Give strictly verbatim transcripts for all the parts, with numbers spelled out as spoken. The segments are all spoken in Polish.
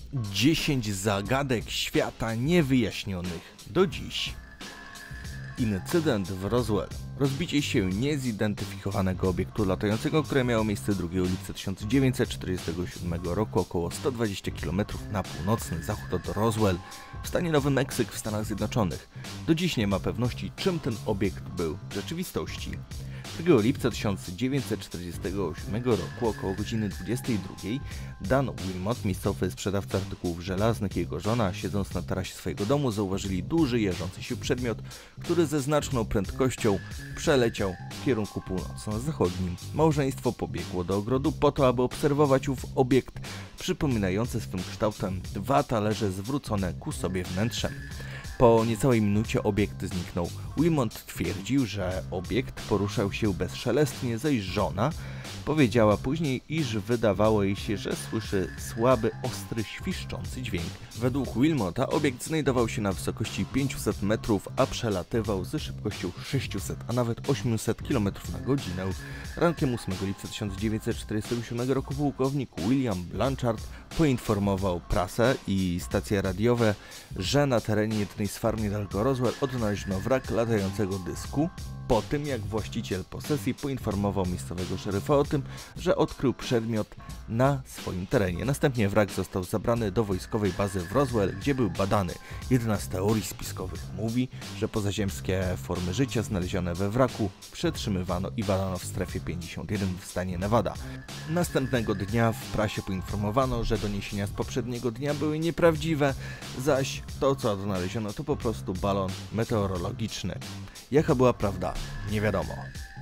dziesięć zagadek świata niewyjaśnionych do dziś. Incydent w Roswell. Rozbicie się niezidentyfikowanego obiektu latającego, które miało miejsce drugiego lipca tysiąc dziewięćset czterdziestego siódmego roku około sto dwadzieścia kilometrów na północny zachód od Roswell w stanie Nowy Meksyk w Stanach Zjednoczonych. Do dziś nie ma pewności, czym ten obiekt był w rzeczywistości. drugiego lipca tysiąc dziewięćset czterdziestego siódmego roku około godziny dwudziestej drugiej Dan Wilmot, miejscowy sprzedawca artykułów żelaznych, i jego żona, siedząc na tarasie swojego domu, zauważyli duży, jeżdżący się przedmiot, który ze znaczną prędkością przeleciał w kierunku północno-zachodnim. Małżeństwo pobiegło do ogrodu po to, aby obserwować ów obiekt, przypominający swym kształtem dwa talerze zwrócone ku sobie wnętrzem. Po niecałej minucie obiekt zniknął. Wilmot twierdził, że obiekt poruszał się bezszelestnie, zaś żona powiedziała później, iż wydawało jej się, że słyszy słaby, ostry, świszczący dźwięk. Według Wilmota obiekt znajdował się na wysokości pięciuset metrów, a przelatywał ze szybkością sześciuset, a nawet osiemset kilometrów na godzinę. Rankiem ósmego lipca tysiąc dziewięćset czterdziestego siódmego roku pułkownik William Blanchard poinformował prasę i stacje radiowe, że na terenie jednej z farm niedaleko Roswell odnaleziono wrak latającego dysku, po tym jak właściciel posesji poinformował miejscowego szeryfa o tym, że odkrył przedmiot na swoim terenie. Następnie wrak został zabrany do wojskowej bazy w Roswell, gdzie był badany. Jedna z teorii spiskowych mówi, że pozaziemskie formy życia znalezione we wraku przetrzymywano i badano w strefie pięćdziesiąt jeden w stanie Nevada. Następnego dnia w prasie poinformowano, że doniesienia z poprzedniego dnia były nieprawdziwe, zaś to, co odnaleziono, to po prostu balon meteorologiczny. Jaka była prawda? Nie wiadomo.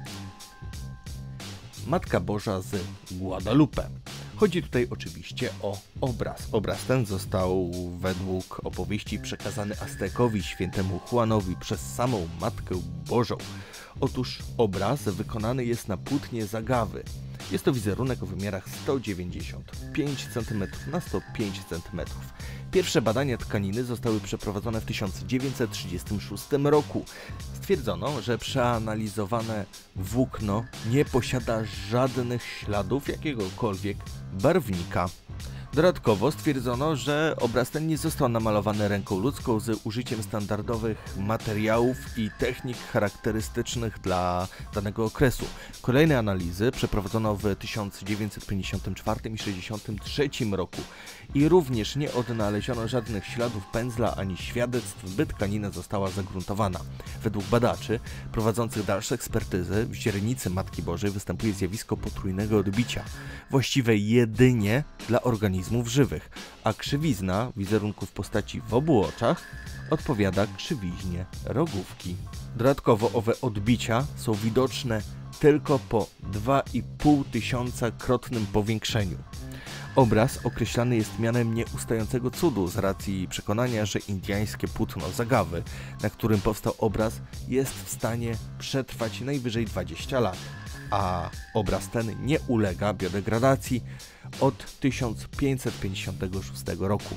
Matka Boża z Guadalupe. Chodzi tutaj oczywiście o obraz. Obraz ten został według opowieści przekazany Aztekowi świętemu Juanowi przez samą Matkę Bożą. Otóż obraz wykonany jest na płótnie z agawy. Jest to wizerunek o wymiarach sto dziewięćdziesiąt pięć centymetrów na sto pięć centymetrów. Pierwsze badania tkaniny zostały przeprowadzone w tysiąc dziewięćset trzydziestym szóstym roku. Stwierdzono, że przeanalizowane włókno nie posiada żadnych śladów jakiegokolwiek barwnika. Dodatkowo stwierdzono, że obraz ten nie został namalowany ręką ludzką z użyciem standardowych materiałów i technik charakterystycznych dla danego okresu. Kolejne analizy przeprowadzono w tysiąc dziewięćset pięćdziesiątym czwartym i tysiąc dziewięćset sześćdziesiątym trzecim roku i również nie odnaleziono żadnych śladów pędzla ani świadectw, by tkanina została zagruntowana. Według badaczy prowadzących dalsze ekspertyzy w źrenicy Matki Bożej występuje zjawisko potrójnego odbicia, właściwe jedynie dla organizmów żywych, a krzywizna wizerunku w postaci w obu oczach odpowiada krzywiźnie rogówki. Dodatkowo owe odbicia są widoczne tylko po dwa i pół tysiąca krotnym powiększeniu. Obraz określany jest mianem nieustającego cudu z racji przekonania, że indyjskie płótno z agawy, na którym powstał obraz, jest w stanie przetrwać najwyżej dwadzieścia lat, a obraz ten nie ulega biodegradacji od tysiąc pięćset pięćdziesiątego szóstego roku.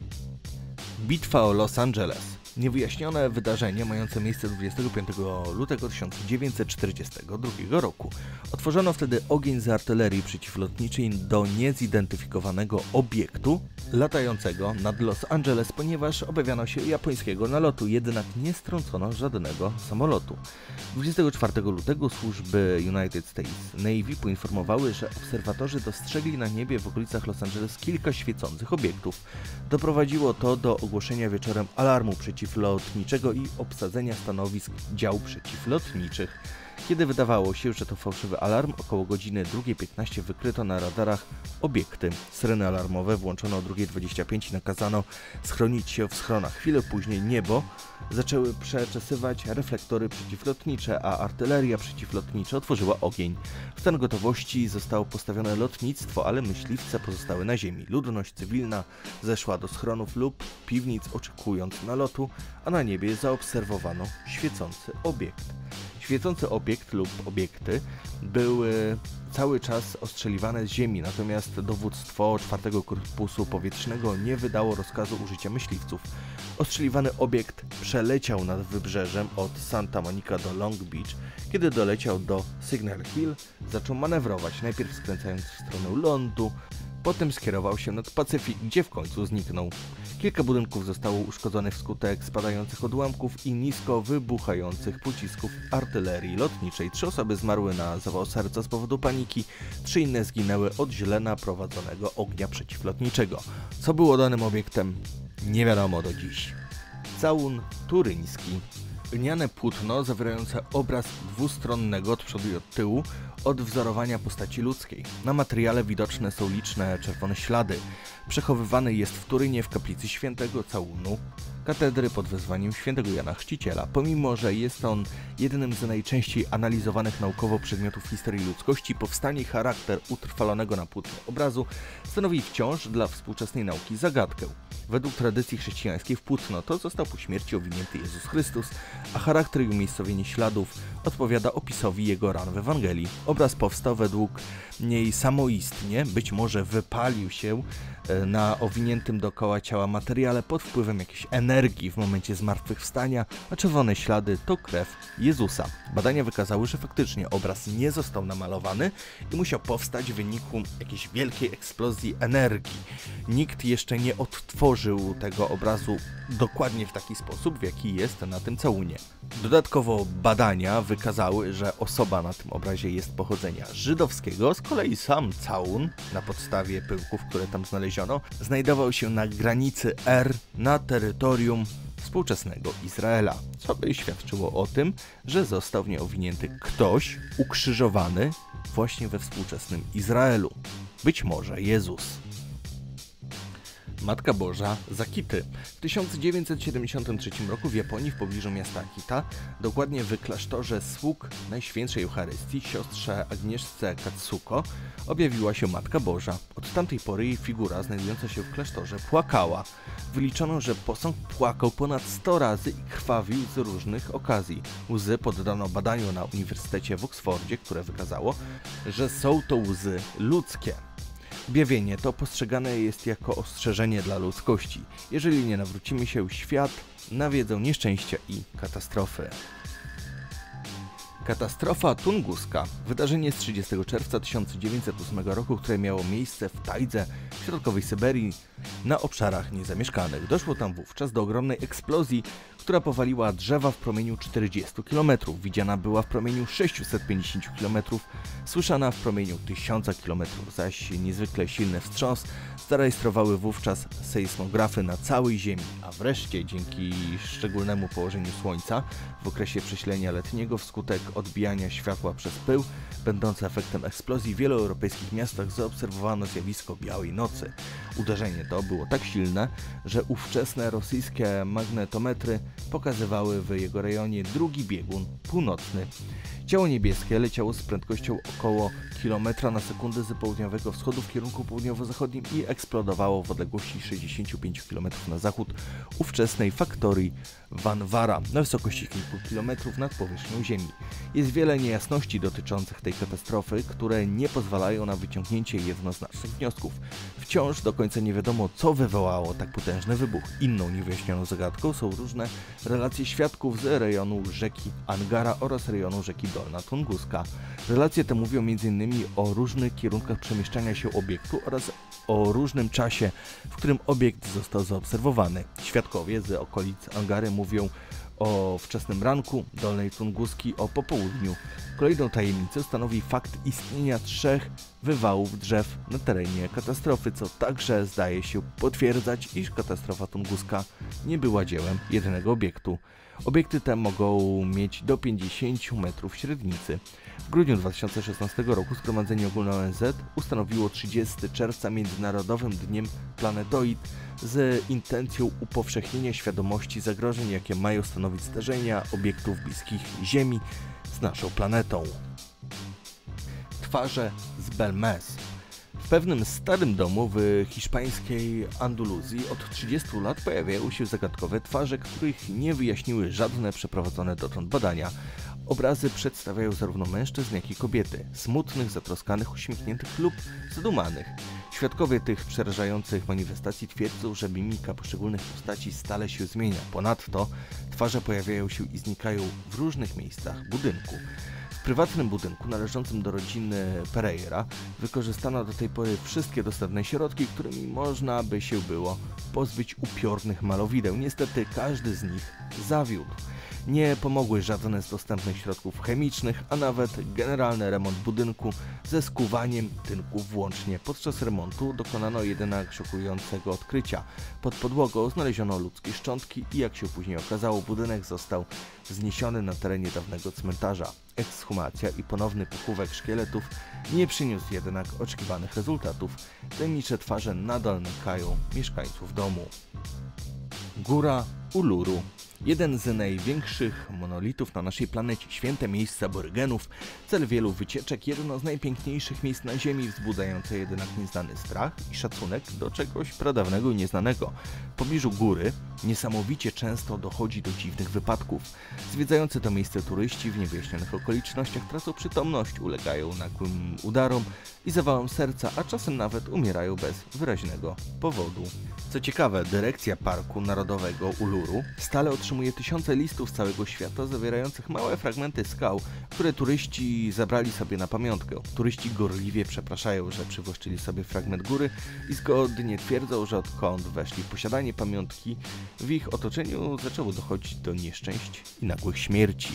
Bitwa o Los Angeles. Niewyjaśnione wydarzenie mające miejsce dwudziestego piątego lutego tysiąc dziewięćset czterdziestego drugiego roku. Otworzono wtedy ogień z artylerii przeciwlotniczej do niezidentyfikowanego obiektu latającego nad Los Angeles, ponieważ obawiano się japońskiego nalotu, jednak nie strącono żadnego samolotu. dwudziestego czwartego lutego służby United States Navy poinformowały, że obserwatorzy dostrzegli na niebie w okolicach Los Angeles kilka świecących obiektów. Doprowadziło to do ogłoszenia wieczorem alarmu przeciwlotniczego i obsadzenia stanowisk dział przeciwlotniczych. Kiedy wydawało się, że to fałszywy alarm, około godziny drugiej piętnaście wykryto na radarach obiekty. Syreny alarmowe włączono o drugiej dwadzieścia pięć i nakazano schronić się w schronach. Chwilę później niebo zaczęły przeczesywać reflektory przeciwlotnicze, a artyleria przeciwlotnicza otworzyła ogień. W stan gotowości zostało postawione lotnictwo, ale myśliwce pozostały na ziemi. Ludność cywilna zeszła do schronów lub piwnic, oczekując nalotu, a na niebie zaobserwowano świecący obiekt. Świecący obiekt lub obiekty były cały czas ostrzeliwane z ziemi, natomiast dowództwo czwartego Korpusu Powietrznego nie wydało rozkazu użycia myśliwców. Ostrzeliwany obiekt przeleciał nad wybrzeżem od Santa Monica do Long Beach. Kiedy doleciał do Signal Hill, zaczął manewrować, najpierw skręcając w stronę lądu, Potem skierował się nad Pacyfik, gdzie w końcu zniknął. Kilka budynków zostało uszkodzonych wskutek spadających odłamków i nisko wybuchających pocisków artylerii lotniczej. Trzy osoby zmarły na zawał serca z powodu paniki, trzy inne zginęły od źle naprowadzonego ognia przeciwlotniczego. Co było danym obiektem? Nie wiadomo do dziś. Całun turyński. Lniane płótno zawierające obraz dwustronnego od przodu i od tyłu odwzorowania postaci ludzkiej. Na materiale widoczne są liczne czerwone ślady. Przechowywany jest w Turynie w kaplicy świętego Całunu, katedry pod wezwaniem świętego Jana Chrzciciela. Pomimo że jest on jednym z najczęściej analizowanych naukowo przedmiotów historii ludzkości, powstanie i charakter utrwalonego na płótnie obrazu stanowi wciąż dla współczesnej nauki zagadkę. Według tradycji chrześcijańskiej w płótno to został po śmierci owinięty Jezus Chrystus, a charakter i umiejscowienie śladów odpowiada opisowi jego ran w Ewangelii. Obraz powstał według niej samoistnie, być może wypalił się na owiniętym dookoła ciała materiale pod wpływem jakiejś energii w momencie zmartwychwstania, a czerwone ślady to krew Jezusa. Badania wykazały, że faktycznie obraz nie został namalowany i musiał powstać w wyniku jakiejś wielkiej eksplozji energii. Nikt jeszcze nie odtworzył tego obrazu dokładnie w taki sposób, w jaki jest na tym całunie. Dodatkowo badania wykazały, że osoba na tym obrazie jest pochodzenia żydowskiego, z kolei sam całun, na podstawie pyłków, które tam znaleziono, znajdował się na granicy Er na terytorium współczesnego Izraela, co by świadczyło o tym, że został w nie owinięty ktoś ukrzyżowany właśnie we współczesnym Izraelu. Być może Jezus. Matka Boża z Akity. W tysiąc dziewięćset siedemdziesiątym trzecim roku w Japonii w pobliżu miasta Akita, dokładnie w klasztorze sług Najświętszej Eucharystii, siostrze Agnieszce Katsuko, objawiła się Matka Boża. Od tamtej pory jej figura znajdująca się w klasztorze płakała. Wyliczono, że posąg płakał ponad sto razy i krwawił z różnych okazji. Łzy poddano badaniu na Uniwersytecie w Oksfordzie, które wykazało, że są to łzy ludzkie. Objawienie to postrzegane jest jako ostrzeżenie dla ludzkości. Jeżeli nie nawrócimy się, świat nawiedzą nieszczęścia i katastrofy. Katastrofa tunguska. Wydarzenie z trzydziestego czerwca tysiąc dziewięćset ósmego roku, które miało miejsce w Tajdze, w środkowej Syberii, na obszarach niezamieszkanych. Doszło tam wówczas do ogromnej eksplozji, która powaliła drzewa w promieniu czterdziestu kilometrów. Widziana była w promieniu sześciuset pięćdziesięciu kilometrów, słyszana w promieniu tysiąca kilometrów, zaś niezwykle silny wstrząs zarejestrowały wówczas sejsmografy na całej Ziemi. A wreszcie, dzięki szczególnemu położeniu Słońca w okresie prześlenia letniego wskutek odbijania światła przez pył, będące efektem eksplozji, w wielu europejskich miastach zaobserwowano zjawisko białej nocy. Uderzenie to było tak silne, że ówczesne rosyjskie magnetometry pokazywały w jego rejonie drugi biegun północny. Ciało niebieskie leciało z prędkością około kilometra na sekundę z południowego wschodu w kierunku południowo-zachodnim i eksplodowało w odległości sześćdziesięciu pięciu kilometrów na zachód ówczesnej faktorii Vanvara na wysokości kilku kilometrów nad powierzchnią Ziemi. Jest wiele niejasności dotyczących tej katastrofy, które nie pozwalają na wyciągnięcie jednoznacznych wniosków. Wciąż do końca nie wiadomo, co wywołało tak potężny wybuch. Inną niewyjaśnioną zagadką są różne relacje świadków z rejonu rzeki Angara oraz rejonu rzeki Dolna Tunguska. Relacje te mówią między innymi o różnych kierunkach przemieszczania się obiektu oraz o różnym czasie, w którym obiekt został zaobserwowany. Świadkowie z okolic Angary mówią o wczesnym ranku, Dolnej Tunguski o popołudniu. Kolejną tajemnicą stanowi fakt istnienia trzech wywałów drzew na terenie katastrofy, co także zdaje się potwierdzać, iż katastrofa tunguska nie była dziełem jednego obiektu. Obiekty te mogą mieć do pięćdziesięciu metrów średnicy. W grudniu dwa tysiące szesnastego roku Zgromadzenie Ogólne O N Z ustanowiło trzydziestego czerwca Międzynarodowym Dniem Planetoid z intencją upowszechnienia świadomości zagrożeń, jakie mają stanowić zdarzenia obiektów bliskich Ziemi z naszą planetą. Twarze z Belmez. W pewnym starym domu w hiszpańskiej Andaluzji od trzydziestu lat pojawiają się zagadkowe twarze, których nie wyjaśniły żadne przeprowadzone dotąd badania. Obrazy przedstawiają zarówno mężczyzn, jak i kobiety, smutnych, zatroskanych, uśmiechniętych lub zadumanych. Świadkowie tych przerażających manifestacji twierdzą, że mimika poszczególnych postaci stale się zmienia. Ponadto twarze pojawiają się i znikają w różnych miejscach budynku. W prywatnym budynku należącym do rodziny Pereira wykorzystano do tej pory wszystkie dostępne środki, którymi można by się było pozbyć upiornych malowideł. Niestety każdy z nich zawiódł. Nie pomogły żadne z dostępnych środków chemicznych, a nawet generalny remont budynku ze skuwaniem tynków włącznie. Podczas remontu dokonano jednak szokującego odkrycia. Pod podłogą znaleziono ludzkie szczątki i jak się później okazało, budynek został zniesiony na terenie dawnego cmentarza. Ekshumacja i ponowny pochówek szkieletów nie przyniósł jednak oczekiwanych rezultatów. Tajemnicze twarze nadal nękają mieszkańców domu. Góra Uluru. Jeden z największych monolitów na naszej planecie, święte miejsce aborygenów, cel wielu wycieczek, jedno z najpiękniejszych miejsc na Ziemi, wzbudzające jednak nieznany strach i szacunek do czegoś pradawnego i nieznanego. W pobliżu góry niesamowicie często dochodzi do dziwnych wypadków. Zwiedzający to miejsce turyści w niewyjaśnionych okolicznościach tracą przytomność, ulegają nagłym udarom i zawałom serca, a czasem nawet umierają bez wyraźnego powodu. Co ciekawe, dyrekcja Parku Narodowego Uluru stale otrzymuje tysiące listów z całego świata zawierających małe fragmenty skał, które turyści zabrali sobie na pamiątkę. Turyści gorliwie przepraszają, że przywłaszczyli sobie fragment góry i zgodnie twierdzą, że odkąd weszli w posiadanie pamiątki, w ich otoczeniu zaczęło dochodzić do nieszczęść i nagłych śmierci.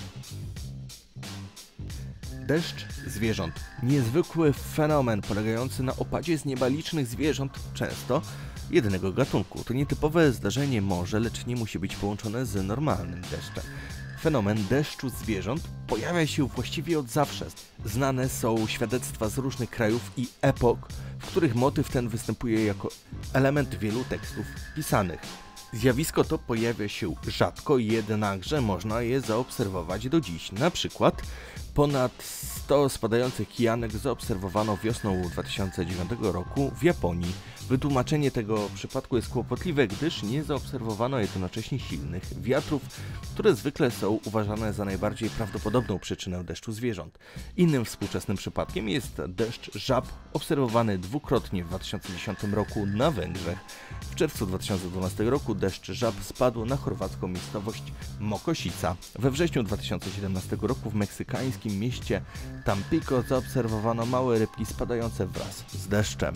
Deszcz zwierząt. Niezwykły fenomen polegający na opadzie z nieba licznych zwierząt, często jednego gatunku. To nietypowe zdarzenie może, lecz nie musi być połączone z normalnym deszczem. Fenomen deszczu zwierząt pojawia się właściwie od zawsze. Znane są świadectwa z różnych krajów i epok, w których motyw ten występuje jako element wielu tekstów pisanych. Zjawisko to pojawia się rzadko, jednakże można je zaobserwować do dziś. Na przykład ponad sto spadających kijanek zaobserwowano wiosną dwa tysiące dziewiątego roku w Japonii. Wytłumaczenie tego przypadku jest kłopotliwe, gdyż nie zaobserwowano jednocześnie silnych wiatrów, które zwykle są uważane za najbardziej prawdopodobną przyczynę deszczu zwierząt. Innym współczesnym przypadkiem jest deszcz żab, obserwowany dwukrotnie w dwa tysiące dziesiątym roku na Węgrzech. W czerwcu dwa tysiące dwunastego roku deszcz żab spadł na chorwacką miejscowość Mokosica. We wrześniu dwa tysiące siedemnastego roku w meksykańskim mieście Tampico zaobserwowano małe rybki spadające wraz z deszczem.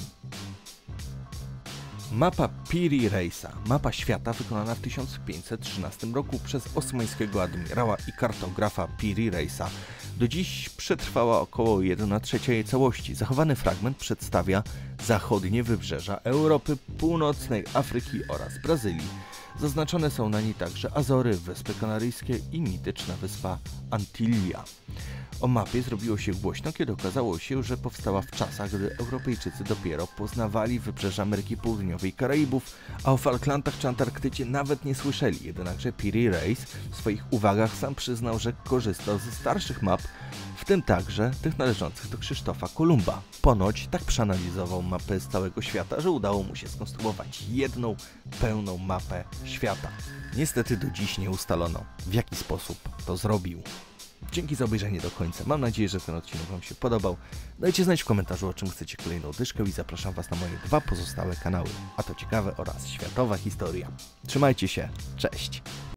Mapa Piri Reisa, mapa świata wykonana w tysiąc pięćset trzynastym roku przez osmańskiego admirała i kartografa Piri Reisa. Do dziś przetrwała około jedna trzecia jej całości. Zachowany fragment przedstawia zachodnie wybrzeża Europy, północnej Afryki oraz Brazylii. Zaznaczone są na niej także Azory, Wyspy Kanaryjskie i mityczna wyspa Antillia. O mapie zrobiło się głośno, kiedy okazało się, że powstała w czasach, gdy Europejczycy dopiero poznawali wybrzeża Ameryki Południowej i Karaibów, a o Falklandach czy Antarktydzie nawet nie słyszeli. Jednakże Piri Reis w swoich uwagach sam przyznał, że korzystał ze starszych map, w tym także tych należących do Krzysztofa Kolumba. Ponoć tak przeanalizował mapy z całego świata, że udało mu się skonstruować jedną pełną mapę świata. Niestety do dziś nie ustalono, w jaki sposób to zrobił. Dzięki za obejrzenie do końca. Mam nadzieję, że ten odcinek Wam się podobał. Dajcie znać w komentarzu, o czym chcecie kolejną dyszkę i zapraszam Was na moje dwa pozostałe kanały. A to ciekawe oraz światowa historia. Trzymajcie się. Cześć!